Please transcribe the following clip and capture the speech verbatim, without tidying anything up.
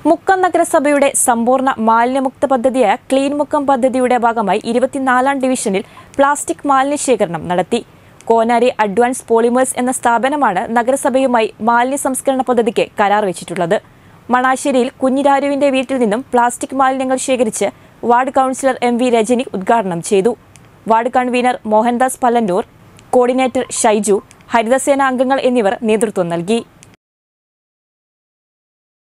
മുക്കം നഗരസഭയുടെ സമ്പൂർണ്ണ മാലിന്യമുക്ത പദ്ധതിയായ ക്ലീൻ മുക്കം പദ്ധതിയുടെ ഭാഗമായി ഇരുപത്തിനാലാം ഡിവിഷനിൽ പ്ലാസ്റ്റിക് മാലിന്യ ശേഖരണം നടത്തി. കോനാരി അഡ്വാൻസ് പോളിമേഴ്സ് എന്ന സ്ഥാപനമാണ് നഗരസഭയുമായി മാലിന്യ സംസ്കരണ പദ്ധതിക്ക് കരാർ വെച്ചിട്ടുള്ളത്. മണാശ്ശേരിയിൽ കുഞ്ഞിരാരുവിന്റെ വീട്ടിൽ നിന്നും പ്ലാസ്റ്റിക് മാലിന്യങ്ങൾ ശേഖരിച്ച് ward councillor M V Rajani ഉദ്ഘാടനം ചെയ്തു. Ward convener Mohandas Pallannur, coordinator Shaiju, ഹരിതസേന അംഗങ്ങൾ എന്നിവർ നേതൃത്വം നൽകി.